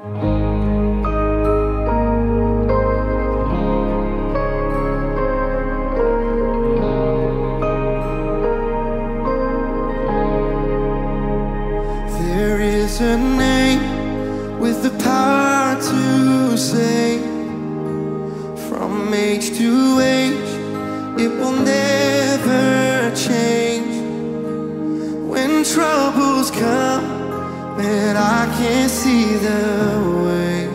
There is a name with the power to save. From age to age, it will never change. When troubles come and I can't see the way,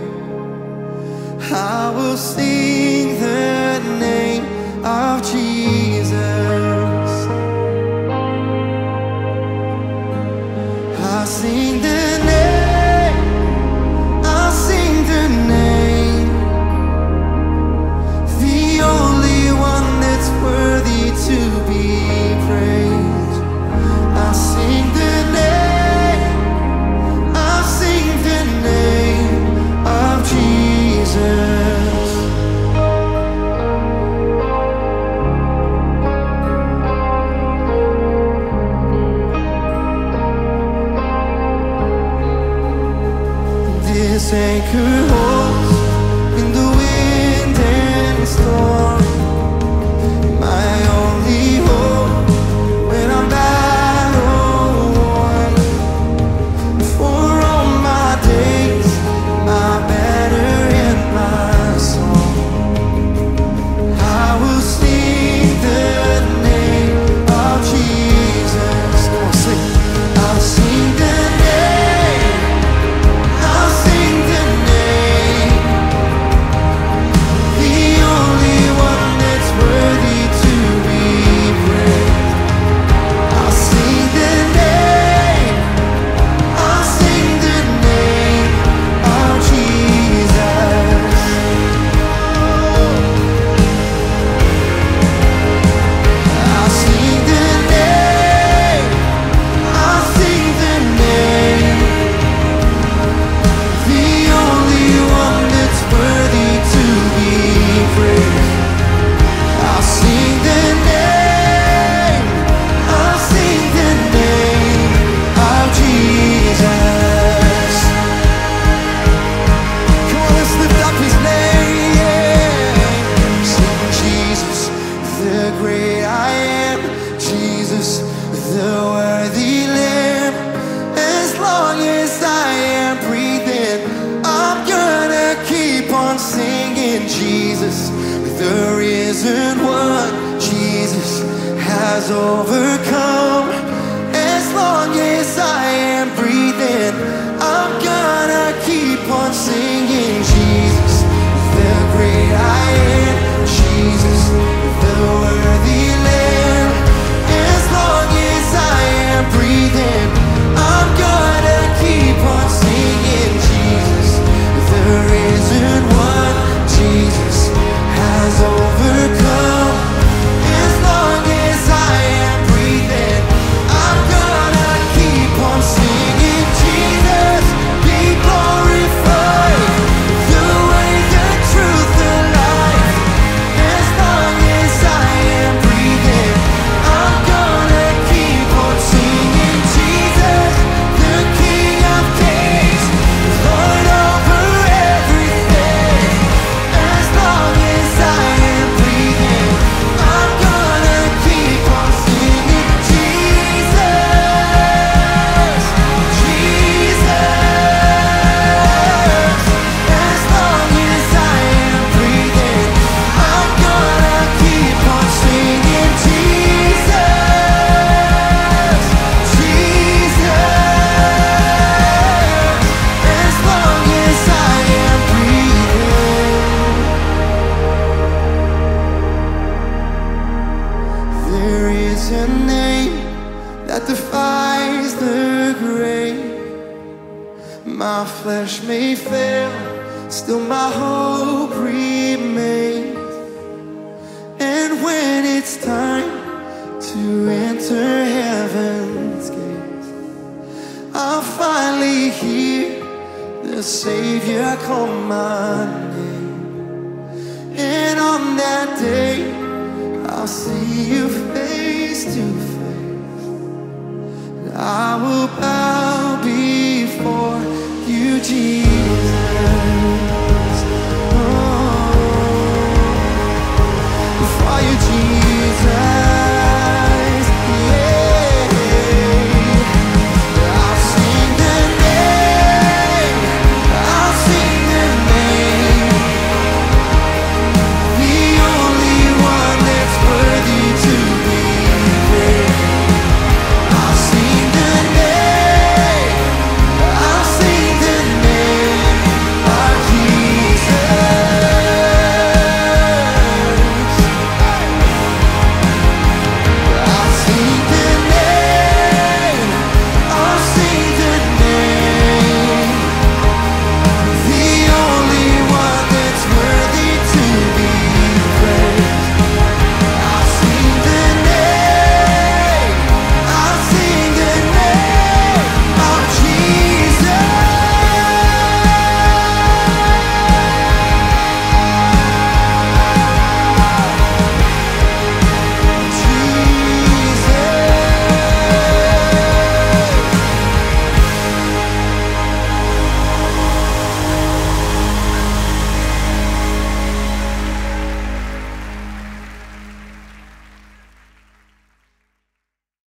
I will sing the name of Jesus. I'll sing the name, I'll sing the name, the only one that's worthy to be praised. I'll sing the name, I'll sing the name of Jesus. This anchor holds in the wind and storm, my only hope when I'm battle worn. For all my days, my banner and my song, I will sing the name of Jesus. Come on, sing. I'll sing the name, I'll sing the name, the only one that's worthy to be praised. I'll sing the name, I'll sing the name of Jesus. I'll sing the name, I'll sing the name, the only one that's worthy to be praised. I'll sing the name, I'll sing the name of Jesus. Come on, let's lift up his name. Sing Jesus, the great I am, Jesus, the worthy Lamb. As long as I am breathing, I'm gonna keep on singing Jesus, the risen one. Jesus has overcome. As long as I am breathing, I'm gonna keep on singing Jesus, the great I am, Jesus, the worthy Lamb. As long as I am breathing, I'm gonna keep on singing Jesus, the risen one. Jesus has overcome. As long as I am breathing, I'm gonna keep on singing Jesus, be glorified, the way, the truth, the life. As long as I am breathing, I'm gonna keep on singing Jesus, the King of Kings, Lord over everything. As long as I am breathing, I'm gonna keep on singing Jesus, Jesus. As long as I am breathing, I'm gonna keep on singing Jesus, Jesus. As long as I am breathing. There is a name that defies the grave. My flesh may fail, still my hope remains. And when it's time to enter heaven's gates, I'll finally hear the Savior call my name. And on that day, I'll see you face to face. I will bow